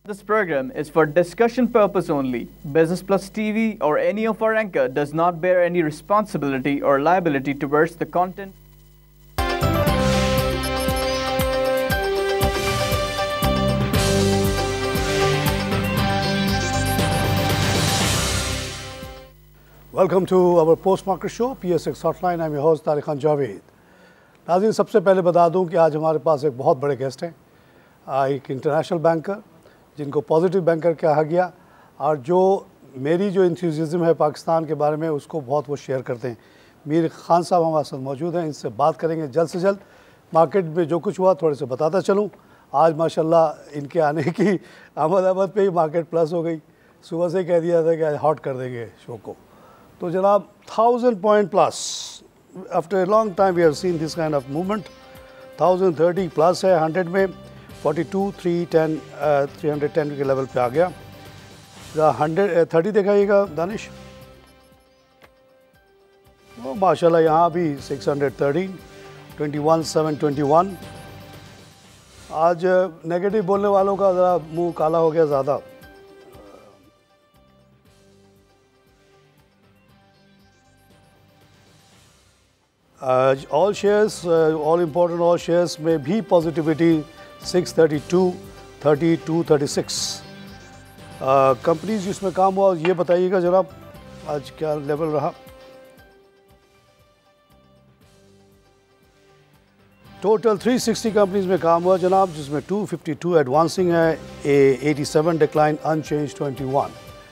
This program is for discussion purpose only. Business Plus TV or any of our anchor does not bear any responsibility or liability towards the content. Welcome to our post-market show, PSX Hotline. I'm your host Tarique Jaवेद. नाज़रीन, सबसे पहले बता दूं कि आज हमारे पास एक बहुत बड़े गेस्ट हैं, एक इंटरनेशनल बैंकर जिनको पॉजिटिव बैंकर कहा गया और जो मेरी जो इंथुसियाज्म है पाकिस्तान के बारे में उसको बहुत वो शेयर करते हैं। मीर खान साहब हमारे साथ मौजूद हैं, इनसे बात करेंगे जल्द से जल्द। मार्केट में जो कुछ हुआ थोड़े से बताता चलूँ। आज माशाल्लाह इनके आने की आमद पे ही मार्केट प्लस हो गई। सुबह से कह दिया था कि आज हॉट कर देंगे शो को। तो जनाब 1000 point plus, after a long time we have seen this kind of movement. 1030 plus है, 100 में 42 310 310 के लेवल पे आ गया। 130 दिखाइएगा दानिश। माशाल्लाह यहाँ भी 613 21,721। आज नेगेटिव बोलने वालों का ज़रा मुंह काला हो गया ज़्यादा। All shares, all important all shares में भी पॉजिटिविटी 632 32 36। कंपनीज जिसमें काम हुआ ये बताइएगा जनाब, आज क्या लेवल रहा। टोटल 360 कंपनीज में काम हुआ जनाब, जिसमें 252 एडवांसिंग है, 87 डिक्लाइन, अनचेंज 21।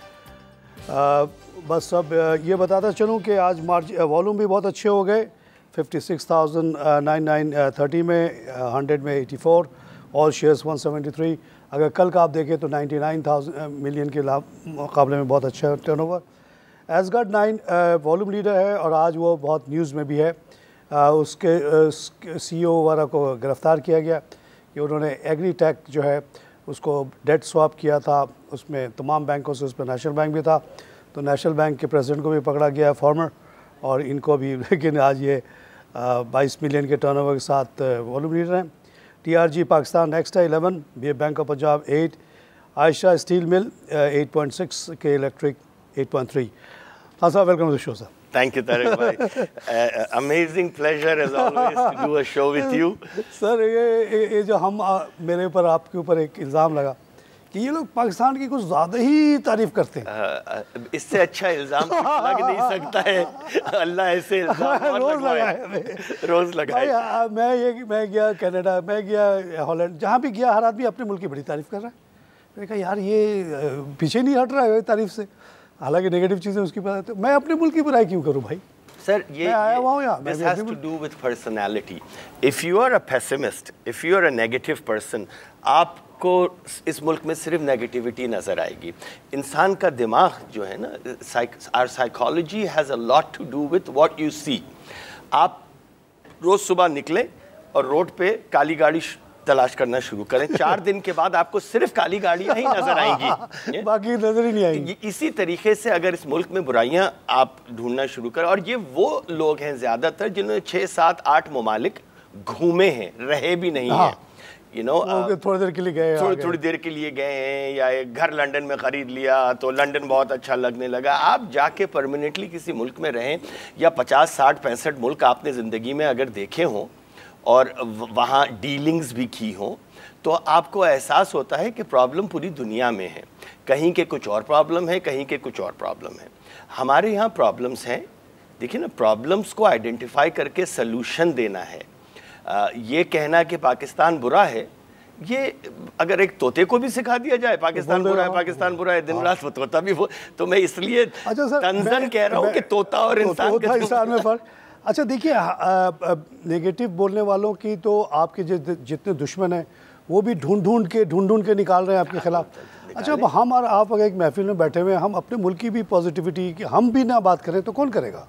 बस अब ये बताता चलूँ कि आज वॉल्यूम भी बहुत अच्छे हो गए। 56,930 में, 100 में 84, ऑल शेयर्स 173। अगर कल का आप देखें तो 99,000 मिलियन के मुकाबले में बहुत अच्छा टर्नओवर। एसगार्ड 9 वॉल्यूम लीडर है और आज वो बहुत न्यूज़ में भी है। उसके CEO वगैरह को गिरफ़्तार किया गया कि उन्होंने एग्रीटेक जो है उसको डेट स्वैप किया था, उसमें तमाम बैंकों से, उस पर नेशनल बैंक भी था, तो नेशनल बैंक के प्रेसिडेंट को भी पकड़ा गया है, फॉर्मर, और इनको भी। लेकिन आज ये 22 मिलियन के टर्नओवर के साथ वॉल्यूम लीडर हैं। TRG पाकिस्तान नेक्स्ट है 11, bank of Punjab 8, Ayesha steel mill 8.6 K electric 8.3। हाँ साहब, welcome to the show sir. Thank you, Tarique bhai. Amazing pleasure as always to do a show with you. Sir ये जो हम मेरे ऊपर आपके ऊपर एक इल्ज़ाम लगा कि ये लोग पाकिस्तान की कुछ ज़्यादा ही तारीफ़ करते हैं। इससे अच्छा इल्ज़ाम लग नहीं सकता है। अल्लाह ऐसे इल्ज़ाम रोज़ लगाए। मैं गया कनाडा, मैं गया हॉलैंड, जहाँ भी गया हर आदमी अपने मुल्क की बड़ी तारीफ़ कर रहा है। मैंने कहा यार ये पीछे नहीं हट रहा है तारीफ़ से, हालांकि नेगेटिव चीज़ें उसकी पता है, तो मैं अपने मुल्क की बुराई क्यों करूँ भाई। सर ये आया हुआ हूँ यहाँ। This has to do with personality. If you are a pessimist, if you are a negative person, आपको इस मुल्क में सिर्फ नेगेटिविटी नज़र आएगी। इंसान का दिमाग जो है ना, our psychology has a lot to do with what you see. आप रोज़ सुबह निकले और रोड पे काली गाड़ी तलाश करना शुरू करें, 4 दिन के बाद आपको सिर्फ काली गाड़ियाँ ही नजर आएंगी, बाकी नजर ही नहीं आएंगी। इसी तरीके से अगर इस मुल्क में बुराइयां आप ढूंढना शुरू करें, और ये वो लोग हैं ज़्यादातर जिन्होंने 6 7 8 ममालिक घूमे हैं, रहे भी नहीं हैं, यू नो, थोड़ी देर के लिए गए, थोड़ी देर के लिए गए हैं, या एक घर लंदन में ख़रीद लिया तो लंदन बहुत अच्छा लगने लगा। आप जाके परमानेंटली किसी मुल्क में रहें, या 50 60 65 मुल्क आपने ज़िंदगी में अगर देखे हों और वहाँ डीलिंग्स भी की हों, तो आपको एहसास होता है कि प्रॉब्लम पूरी दुनिया में है। कहीं के कुछ और प्रॉब्लम है, कहीं के कुछ और प्रॉब्लम है। हमारे यहाँ प्रॉब्लम्स हैं, देखिए ना, प्रॉब्लम्स को आइडेंटिफाई करके सलूशन देना है। ये कहना कि पाकिस्तान बुरा है, ये अगर एक तोते को भी सिखा दिया जाए पाकिस्तान बुरा है, पाकिस्तान बुरा है, दिन रात वो तोता भी वो, तो मैं इसलिए तंजन कह रहा हूँ कि तोता और इंसान में फ़र्क। अच्छा देखिए, नेगेटिव बोलने वालों की तो आपके जितने दुश्मन हैं वो भी ढूंढ के निकाल रहे हैं आपके खिलाफ। अच्छा, अब हम और आप अगर एक महफिल में बैठे हुए हैं, हम अपने मुल्क की भी पॉजिटिविटी की हम भी ना बात करें तो कौन करेगा।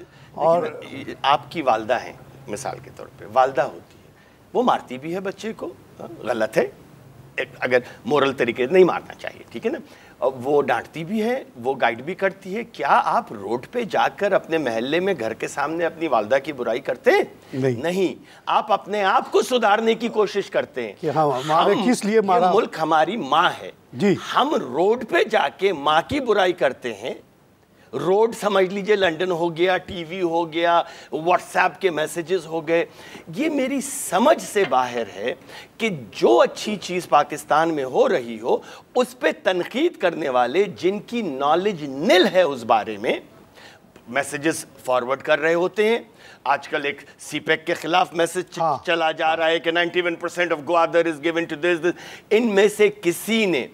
और आपकी वालदा हैं, मिसाल के तौर पे वालदा होती है, वो मारती भी है बच्चे को, गलत है, अगर मोरल तरीके से नहीं मारना चाहिए, ठीक है ना। वो डांटती भी है, वो गाइड भी करती है। क्या आप रोड पे जाकर अपने मोहल्ले में घर के सामने अपनी वालदा की बुराई करते हैं? नहीं। आप अपने आप को सुधारने की कोशिश करते हैं कि हम किस लिए मारा। मुल्क हमारी माँ है जी। हम रोड पे जाके माँ की बुराई करते हैं। रोड समझ लीजिए लंदन हो गया, टीवी हो गया, व्हाट्सएप के मैसेजेस हो गए। ये मेरी समझ से बाहर है कि जो अच्छी चीज़ पाकिस्तान में हो रही हो उस पे तनकीद करने वाले जिनकी नॉलेज निल है उस बारे में मैसेजेस फॉरवर्ड कर रहे होते हैं। आजकल एक सीपेक के खिलाफ मैसेज चला जा रहा है कि 91% of Gwadar is given to this. इनमें से किसी ने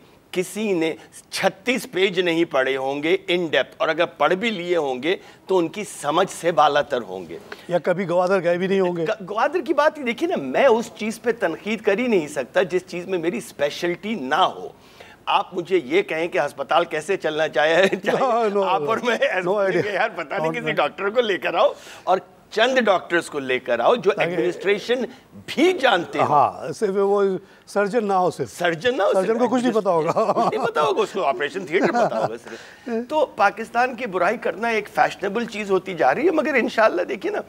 36 पेज नहीं पढ़े होंगे इन डेप्थ, और अगर पढ़ भी लिए होंगे तो उनकी समझ से बालातर होंगे, या कभी ग्वादर गए भी नहीं होंगे। ग्वादर की बात ही देखिए ना, मैं उस चीज़ पे तनकीद कर ही नहीं सकता जिस चीज़ में मेरी स्पेशलिटी ना हो। आप मुझे ये कहें कि अस्पताल कैसे चलना चाहिए आप और मैं यार पता नहीं, किसी डॉक्टर को लेकर आओ और चंद डॉक्टर्स को लेकर आओ जो एडमिनिस्ट्रेशन भी जानते हैं। हाँ, सिर्फ वो सर्जन ना हो, सिर्फ सर्जन को कुछ नहीं पता होगा उसको ऑपरेशन थिएटर पता होगा सिर्फ। तो पाकिस्तान की बुराई करना एक फैशनेबल चीज़ होती जा रही है, मगर इंशाल्लाह देखिए ना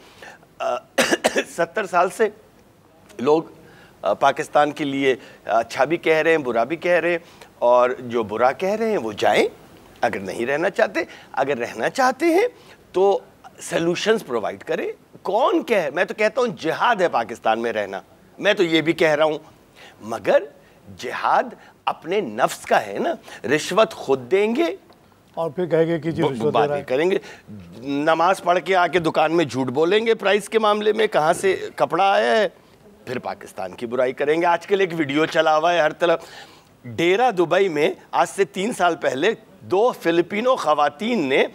70 साल से लोग पाकिस्तान के लिए अच्छा भी कह रहे हैं, बुरा भी कह रहे हैं, और जो बुरा कह रहे हैं वो जाएं, अगर नहीं रहना चाहते, अगर रहना चाहते हैं तो सॉल्यूशंस प्रोवाइड करें। कौन कहे, मैं तो कहता हूं जिहाद है पाकिस्तान में रहना, मैं तो ये भी कह रहा हूं, मगर जिहाद अपने नफ्स का है ना। रिश्वत खुद देंगे और फिर कहेंगे कि जी रिश्वत दे रहा है, करेंगे। नमाज पढ़ के आके दुकान में झूठ बोलेंगे प्राइस के मामले में, कहाँ से कपड़ा आया है, फिर पाकिस्तान की बुराई करेंगे। आजकल एक वीडियो चला हुआ है हर तरफ, डेरा दुबई में आज से 3 साल पहले 2 फिलिपिनो खवातीन ने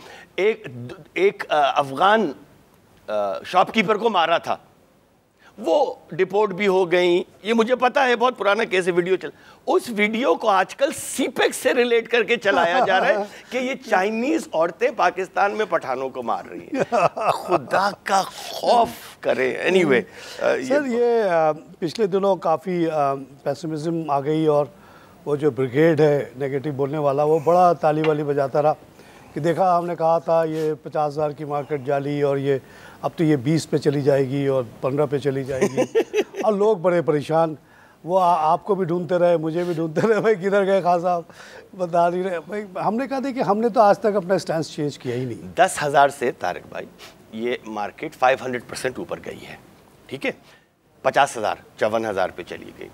एक अफगान शॉपकीपर को मारा था। वो डिपोर्ट भी हो गई, ये मुझे पता है, बहुत पुराना केस है, वीडियो चल। उस वीडियो को आजकल सीपेक्स से रिलेट करके चलाया जा रहा है कि ये चाइनीज औरतें पाकिस्तान में पठानों को मार रही हैं। खुदा का खौफ करे। एनीवे सर, ये पिछले दिनों काफ़ी पेसिमिज्म आ गई, और वो जो ब्रिगेड है नेगेटिव बोलने वाला, वो बड़ा ताली वाली बजाता रहा कि देखा, हमने कहा था ये 50,000 की मार्केट जाली, और ये अब तो ये 20 पे चली जाएगी और 15 पे चली जाएगी। और लोग बड़े परेशान, वो आपको भी ढूंढते रहे, मुझे भी ढूंढते रहे, भाई किधर गए खान साहब, बता नहीं रहे। भाई हमने कहा था कि हमने तो आज तक अपना स्टैंस चेंज किया ही नहीं। 10,000 से तारिक भाई ये मार्केट 500% ऊपर गई है, ठीक है। 50,000 54,000 पे चली गई।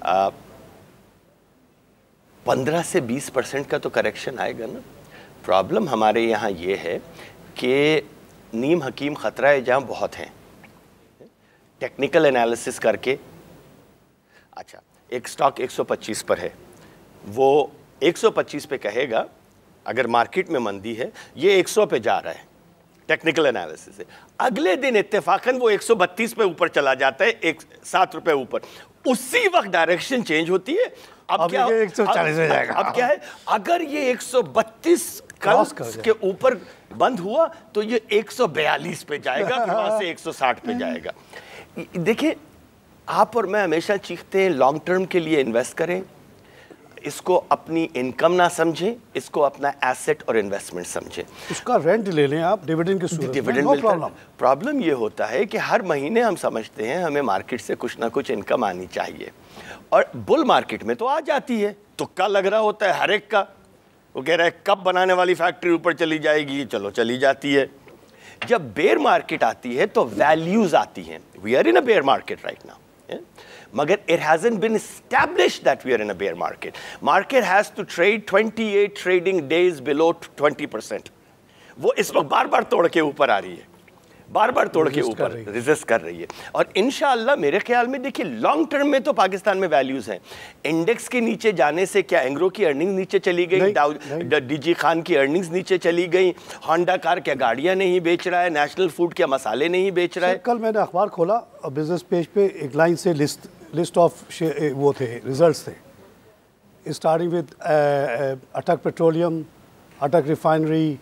15 से 20% का तो करेक्शन आएगा ना। प्रॉब्लम हमारे यहाँ ये है कि नीम हकीम ख़तरा जहाँ बहुत हैं। टेक्निकल एनालिसिस करके, अच्छा एक स्टॉक 125 पर है, वो 125 पे कहेगा, अगर मार्केट में मंदी है ये 100 पे जा रहा है, टेक्निकल एनालिसिस से। अगले दिन इत्तेफाकन वो 132 पे ऊपर चला जाता है, 7 रुपए ऊपर। उसी वक्त डायरेक्शन चेंज होती है। अब क्या, 140 हो जाएगा। अब क्या है, अगर ये 132 कल के ऊपर बंद हुआ तो ये 142 पे जाएगा, फिर वहां से 160 पे जाएगा। देखिए, आप और मैं हमेशा चीखते हैं लॉन्ग टर्म के लिए इन्वेस्ट करें, इसको अपनी इनकम ना समझें, इसको अपना एसेट और इन्वेस्टमेंट समझें। उसका रेंट ले लें आप डिविडेंड की सूरत में, डिविडेंड मिलता है। प्रॉब्लम ये होता है कि हर महीने हम समझते हैं हमें मार्केट से कुछ ना कुछ इनकम आनी चाहिए, और बुल मार्केट में तो आ जाती है, तुक्का लग रहा होता है हर एक का। वो कह रहा है कप बनाने वाली फैक्ट्री ऊपर चली जाएगी, चलो चली जाती है। जब बेयर मार्केट आती है तो वैल्यूज आती हैं। We are in a bear market right now, मगर it hasn't been established that we are in a bear market. Market has to trade 28 trading days below 20%। वो इस वक्त बार बार तोड़ के ऊपर आ रही है, बार बार तोड़ के ऊपर रेजिस्ट कर रही है। और इंशाअल्लाह मेरे ख्याल में देखिए लॉन्ग टर्म में तो पाकिस्तान में वैल्यूज हैं। इंडेक्स के नीचे जाने से क्या एंग्रो की अर्निंग नीचे चली गई, डीजी खान की अर्निंग्स नीचे चली गई, होंडा कार क्या गाड़ियां नहीं बेच रहा है, नेशनल फूड क्या मसाले नहीं बेच रहा है। कल मैंने अखबार खोला और बिजनेस पेज पे एक लाइन से लिस्ट ऑफ वो थे, रिजल्ट्स थे, starting with Attock petroleum, Attock refinery,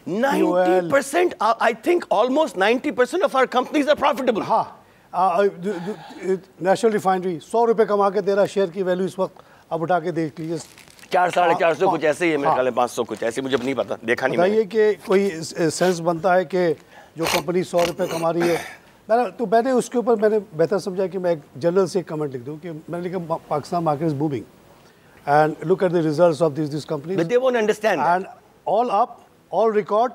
90%, I think almost 90% of our companies are profitable. हाँ, नेशनल रिफाइनरी 100 रुपये कमा के तेरा शेयर की वैल्यू इस वक्त आप उठा के देख लीजिए 400-450 कुछ ऐसे ही है मेरे ख्याल में, 500 कुछ ऐसे, मुझे नहीं पता, देखा नहीं बताइए कि कोई सेंस बनता है कि जो कंपनी 100 रुपये कमा रही है। मैंने उसके ऊपर मैंने बेहतर समझा कि मैं एक जनरल से कमेंट लिख दूं कि मैंने लिखा Pakistan market is booming and look at the results of this company, but they won't understand and all up, all record,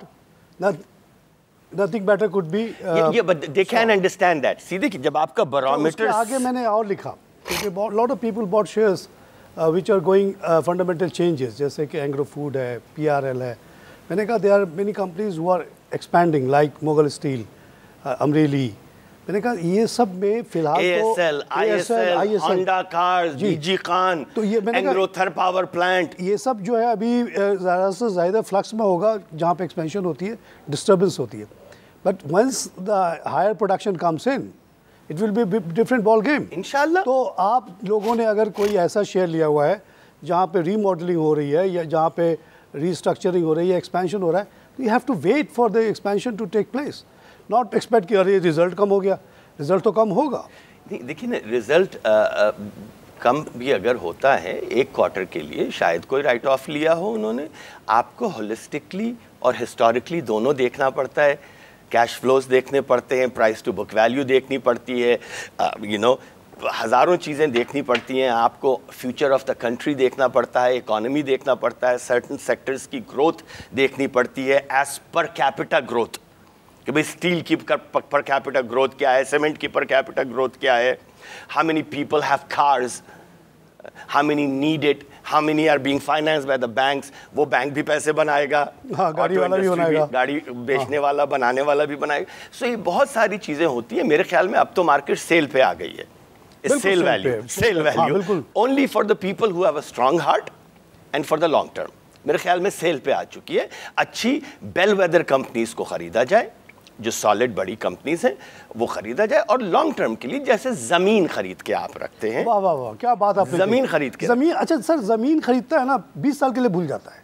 nothing better could be, ये but they can understand that. सीधे कि जब आपका बैरोमीटर आगे मैंने और लिखा क्योंकि lot of people bought shares which are going fundamental changes, जैसे कि एंग्रो फूड है, PRL है। मैंने कहा there are many companies who are expanding like Mughal steel, Amreli. मैंने कहा ये सब में फिलहाल ASL, ISL, Honda cars, DG Khan, तो ये एंग्रो थर पावर प्लांट, ये सब जो है अभी ज़्यादा से ज़्यादा फ्लक्स में होगा, जहाँ पे एक्सपेंशन होती है, डिस्टर्बेंस होती है। But once the higher production comes in, it will be different ball game इंशाल्लाह। तो आप लोगों ने अगर कोई ऐसा शेयर लिया हुआ है जहाँ पे रीमॉडलिंग हो रही है या जहाँ पे रीस्ट्रक्चरिंग हो रही है, एक्सपेंशन हो रहा है, तो you have to wait for the expansion to take place, not expect कि अरे रिजल्ट कम हो गया। रिजल्ट तो कम होगा। देखिए ना, रिजल्ट कम भी अगर होता है एक क्वार्टर के लिए, शायद कोई राइट ऑफ लिया हो उन्होंने, आपको होलिस्टिकली और हिस्टोरिकली दोनों देखना पड़ता है। कैश फ्लोज देखने पड़ते हैं, प्राइस टू बुक वैल्यू देखनी पड़ती है, हज़ारों चीज़ें देखनी पड़ती हैं। आपको फ्यूचर ऑफ द कंट्री देखना पड़ता है, इकोनॉमी देखना पड़ता है, सर्टन सेक्टर्स की ग्रोथ देखनी पड़ती है एज पर कैपिटा ग्रोथ, कि भाई स्टील की पर कैपिटा ग्रोथ क्या है, सीमेंट की पर कैपिटा ग्रोथ क्या है, how many people have cars, how many need it, how many are being financed by the banks. वो बैंक भी पैसे बनाएगा, गाड़ी वाला भी बनाएगा, गाड़ी बेचने वाला बनाने वाला भी बनाएगा। सो ये बहुत सारी चीज़ें होती है। मेरे ख्याल में अब तो मार्केट सेल पे आ गई है। Sale value only for the people who have a strong heart and for the long term. मेरे ख्याल में सेल पे आ चुकी है। अच्छी बेलवेदर कंपनीज को खरीदा जाए, जो सॉलिड बड़ी कंपनीज हैं वो खरीदा जाए, और लॉन्ग टर्म के लिए जैसे जमीन खरीद के आप रखते हैं। वाह वाह वाह, क्या बात आपने जमीन खरीद के। जमीन, अच्छा सर, जमीन खरीदता है ना 20 साल के लिए भूल जाता है।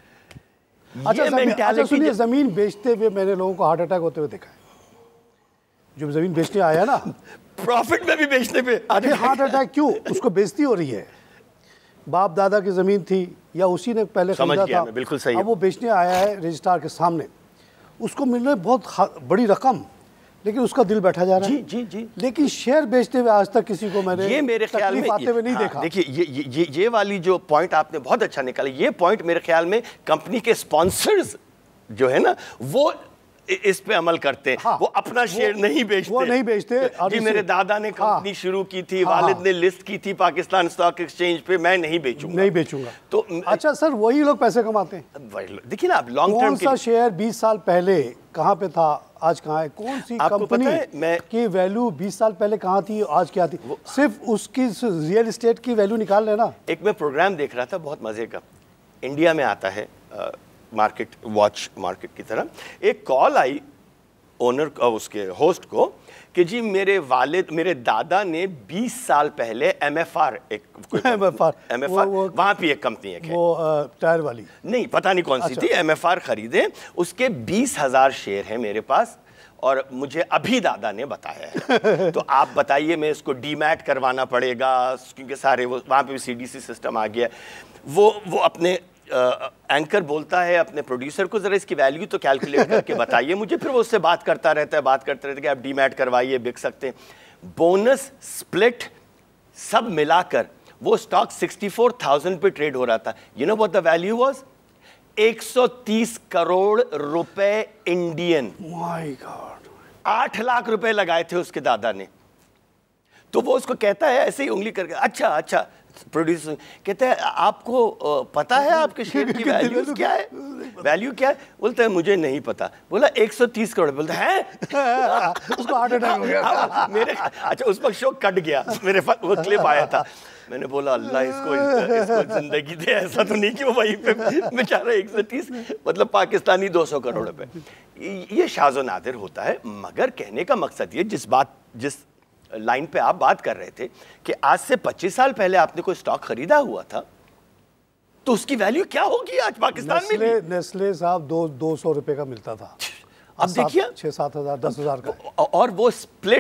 अच्छा सुनिए, जमीन बेचते हुए मैंने लोगों को हार्ट अटैक होते हुए देखा है। जो जमीन बेचने आया ना, प्रॉफिट में भी बेचने पे हार्ट अटैक क्यों? उसको बेइज्जती हो रही है। बाप दादा की जमीन थी या उसी ने पहले खरीदा था, बिल्कुल सही। अब वो बेचने आया है रजिस्ट्रार के सामने, उसको मिल रही बहुत बड़ी रकम, लेकिन उसका दिल बैठा जा रहा है। जी जी जी। लेकिन शेयर बेचते हुए आज तक किसी को मैंने ये मेरे ख्याल में आते हुए नहीं देखा। देखिए ये वाली जो पॉइंट आपने बहुत अच्छा निकाला, ये पॉइंट मेरे ख्याल में कंपनी के स्पॉन्सर्स जो है ना वो इस पे अमल करते हैं। हाँ, वो अपना शेयर नहीं बेचते, वो नहीं बेचते। जी मेरे दादा ने कंपनी शुरू की थी, वालिद ने लिस्ट की थी पाकिस्तान स्टॉक एक्सचेंज पे, मैं नहीं बेचूंगा। तो अच्छा सर, वही लोग पैसे कमाते हैं। देखिए ना, आप लॉन्ग टर्म कौन सा शेयर 20 साल पहले कहाँ पे था, आज कहाँ है? कौन सी कंपनी की वैल्यू 20 साल पहले कहाँ थी, आज क्या थी? सिर्फ उसकी रियल एस्टेट की वैल्यू निकाल लेना। एक मैं प्रोग्राम देख रहा था बहुत मजे का, इंडिया में आता है मार्केट वॉच मार्केट की तरह। एक कॉल आई ओनर उसके होस्ट को कि जी मेरे दादा ने 20 साल पहले MFR वहां पे एक कंपनी है, वो टायर वाली नहीं, पता नहीं कौन सी थी, MFR खरीदे, उसके 20,000 शेयर है मेरे पास और मुझे अभी दादा ने बताया है। तो आप बताइए, मैं इसको डीमैट करवाना पड़ेगा क्योंकि सारे वो वहाँ पे भी CDC सिस्टम आ गया। वो अपने एंकर बोलता है अपने प्रोड्यूसर को, जरा इसकी वैल्यू तो कैलकुलेट करके बताइए मुझे। फिर वो उससे बात करता रहता है कि आप डीमैट करवाइए, बिक सकते हैं। बोनस स्प्लिट सब मिलाकर वो स्टॉक 64,000 पे ट्रेड हो रहा था। You know what the value was? 130 crore रुपए इंडियन। माय गॉड, 8 लाख रुपए लगाए थे उसके दादा ने। तो वो उसको कहता है ऐसे ही उंगली करके, अच्छा प्रोड्यूसर कहते हैं आपको पता है आपके शेयर की वैल्यू क्या है? बोलता है मुझे नहीं पता। बोला 130 करोड़। बोलता है उसको हार्ट अटैक हो गया। अच्छा, उस वक्त शो कट गया, मेरे पास वो क्लिप आया था। मैंने बोला अल्लाह इसको जिंदगी दे, ऐसा तो नहीं कि वो वहीं पे बेचारा 130, मतलब पाकिस्तानी 200 करोड़ रुपए। ये शाज़ो नादिर होता है। मगर कहने का मकसद ये, जिस लाइन पे आप बात कर रहे थे कि आज से 25 साल पहले आपने कोई स्टॉक खरीदा हुआ था तो उसकी वैल्यू क्या होगी आज पाकिस्तान में? नेस्ले साहब 200 रुपए का मिलता था, अब देखिए 6-7 हज़ार 10 हज़ार का। और वो स्प्लिट्स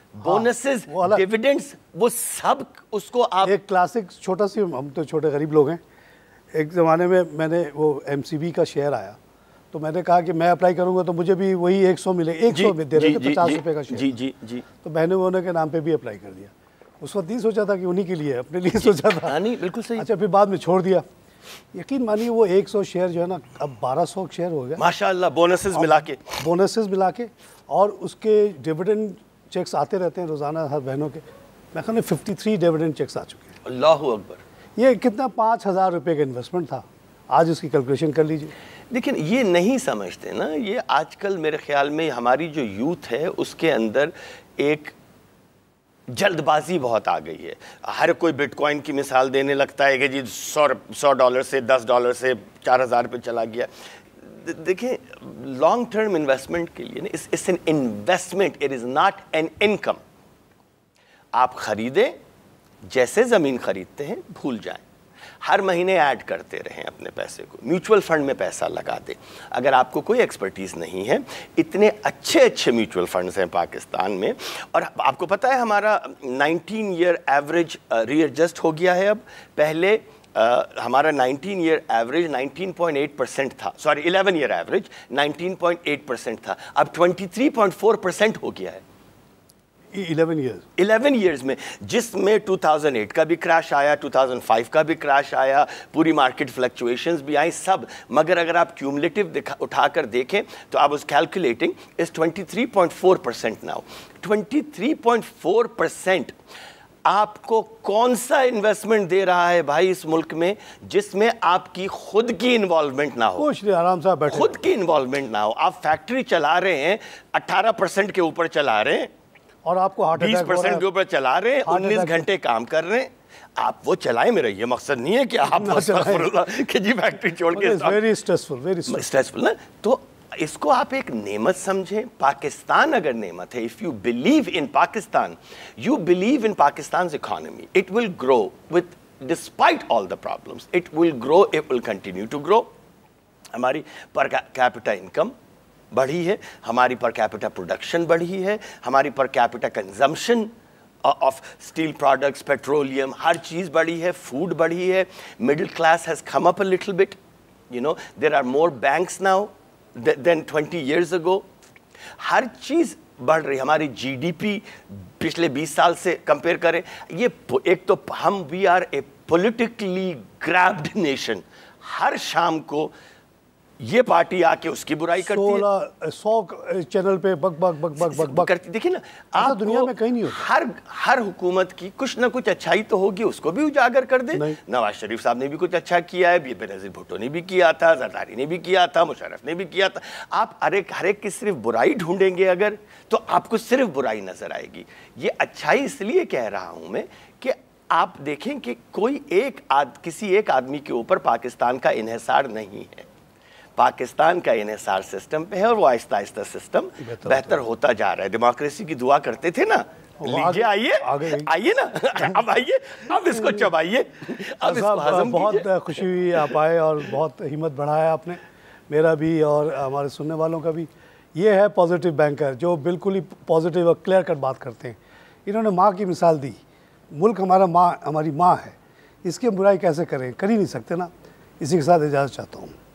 बोनसेस, डिविडेंड्स, वो सब उसको आप एक क्लासिक छोटा सी, हम तो छोटे गरीब लोग हैं, एक ज़माने में मैंने वो MCB का शेयर आया तो मैंने कहा कि मैं अप्लाई करूंगा तो मुझे भी वही 100 मिले, 100 में दे रहे थे, 50 रुपये का शेयर। जी जी जी। तो मैंने उन्होंने के नाम पे भी अप्लाई कर दिया। उस वक्त नहीं सोचा था कि उन्हीं के लिए, अपने लिए सोचा था। हाँ, नहीं बिल्कुल सही। अच्छा, फिर बाद में छोड़ दिया। यकीन मानिए वो 100 शेयर जो है ना अब 1200 शेयर हो गया माशाल्लाह, बोनसेस मिला के और उसके डिविडेंड चेक्स आते रहते हैं रोज़ाना हर बहनों के। मैं कहूँ 53 डिविडेंड चेक्स आ चुके हैं। अल्लाह अकबर। ये कितना 5000 रुपये का इन्वेस्टमेंट था, आज उसकी कैलकुलेशन कर लीजिए। लेकिन ये नहीं समझते ना, ये आजकल मेरे ख्याल में हमारी जो यूथ है उसके अंदर एक जल्दबाजी बहुत आ गई है। हर कोई बिटकॉइन की मिसाल देने लगता है कि जी $100 से $10 से 4000 पे चला गया। देखें, लॉन्ग टर्म इन्वेस्टमेंट के लिए it's an investment, it is not an income. आप खरीदें, जैसे ज़मीन खरीदते हैं भूल जाएं, हर महीने ऐड करते रहें अपने पैसे को, म्यूचुअल फंड में पैसा लगा दें। अगर आपको कोई एक्सपर्टीज़ नहीं है, इतने अच्छे अच्छे म्यूचुअल फंड्स हैं पाकिस्तान में। और आपको पता है हमारा 19 ईयर एवरेज रीएडजस्ट हो गया है अब। पहले हमारा 19 ईयर एवरेज 19.8% था, सॉरी 11 ईयर एवरेज 19.8% था, अब 23.4% हो गया है 11 ईयर्स में, जिसमें 2008 का भी क्रैश आया, 2005 का भी क्रैश आया, पूरी मार्केट फ्लक्चुएशंस भी आई सब। मगर अगर आप क्यूमुलेटिव उठाकर देखें तो I was calculating is 23.4% now. 23.4% आपको कौन सा इन्वेस्टमेंट दे रहा है भाई इस मुल्क में जिसमें आपकी खुद की इन्वॉल्वमेंट ना हो? कुछ नहीं, आराम से बैठे, खुद की इन्वॉल्वमेंट ना हो। आप फैक्ट्री चला रहे हैं, 18% के ऊपर चला रहे हैं और आपको 20% के ऊपर चला रहे हैं, 19 घंटे काम कर रहे हैं। आप वो चलाए, मेरा ये मकसद नहीं है कि आप कि जी फैक्ट्री छोड़ के। वेरी स्ट्रेसफुल ना। तो इसको आप एक नेमत समझें। पाकिस्तान अगर नेमत है, if you believe in Pakistan, you believe in Pakistan economy, it will grow with despite all the problems, it will grow, it will continue to grow. हमारी पर कैपिटा इनकम बढ़ी है, हमारी पर कैपिटा प्रोडक्शन बढ़ी है, हमारी per capita consumption of steel products, petroleum, हर चीज़ बढ़ी है, फूड बढ़ी है, middle class has come up a little bit, you know, there are more banks now than 20 years ago। हर चीज़ बढ़ रही। हमारी GDP पिछले 20 साल से कंपेयर करें, ये एक तो हम we are a politically grabbed nation. हर शाम को ये पार्टी आके उसकी बुराई करती है, 100 चैनल पे बक बक बक बक बक बक करती। देखिए ना, आप दुनिया में कहीं नहीं होता। हर हुकूमत की कुछ ना कुछ अच्छाई तो होगी, उसको भी उजागर कर दे। नवाज शरीफ साहब ने भी कुछ अच्छा किया है, बेनज़ीर भुट्टो ने भी किया था, जरदारी ने भी किया था, मुशर्रफ ने भी किया था। आप हर एक की सिर्फ बुराई ढूंढेंगे अगर, तो आपको सिर्फ बुराई नजर आएगी। ये अच्छाई इसलिए कह रहा हूं मैं कि आप देखें कि कोई किसी एक आदमी के ऊपर पाकिस्तान का इन्हिसार नहीं है। पाकिस्तान का इन्हिसार सिस्टम पे है और वो आहिस्ता आहिस्ता सिस्टम बेहतर होता जा रहा है। डेमोक्रेसी की दुआ करते थे ना, लीजिए, आइए ना, अब आइए, अब इसको चबाइए, अब इसको हजम कीजिए। बहुत खुशी हुई आप आए और बहुत हिम्मत बढ़ाया आपने, मेरा भी और हमारे सुनने वालों का भी। ये है पॉजिटिव बैंकर जो बिल्कुल ही पॉजिटिव और क्लियर कट बात करते हैं। इन्होंने माँ की मिसाल दी। मुल्क हमारी माँ है, इसकी बुराई कैसे करें? कर ही नहीं सकते ना। इसी के साथ इजाज़त चाहता हूँ।